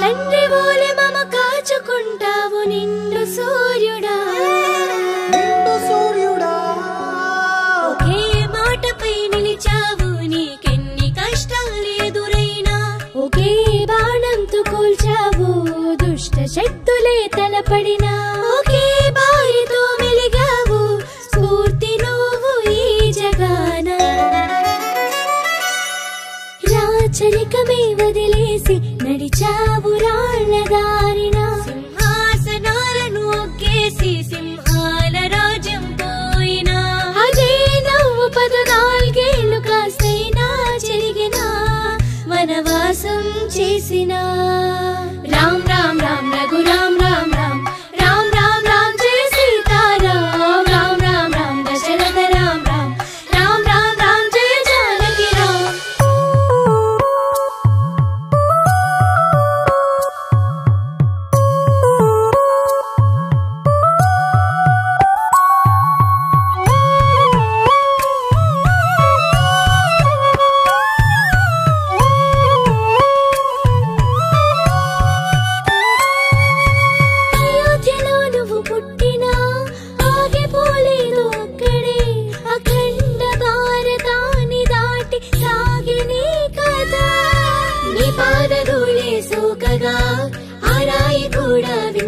తండ్రి బోలే మమ కాచుకుంటావు నిండు సూర్యుడా ఒకే మాటపై నిలిచావు నీకెన్ని కష్టాలు ఎదురైనా ఒకే బాణంతో కూల్చావు దుష్ట శక్తులే తలపడినా ఒకే భార్యతో మెలిగావు స్ఫూర్తి నువ్వు ఈ జగాన రాచరికమే వదిలేసి నడిచావు రాళ్ళ దారిన సింహాసనాలను ఒగ్గేసి సింహాల రాజ్యం పోయినా అదే నవ్వు 14 ఏళ్ళు కాస్తైనా చెరిగినా వనవాసం చేసినా రామ్ రామ్ రామ్ రఘురామ్ రామ్ రామ్ రామ్ రామ్ రామ్ జయ సీతారాం రామ్ రామ్ రామ్ దశరథ రామ్ రామ్ రామ్ రామ్ రామ్ జయ జానకి రామ్ అయోధ్యలో నువ్వు పుట్టినా ఆగిపోలేదు అక్కడే అఖండ భారతాన్ని దాటి సాగి నీ కథ నీ పాదధూళే సోకగా ఆ రాయి కూడా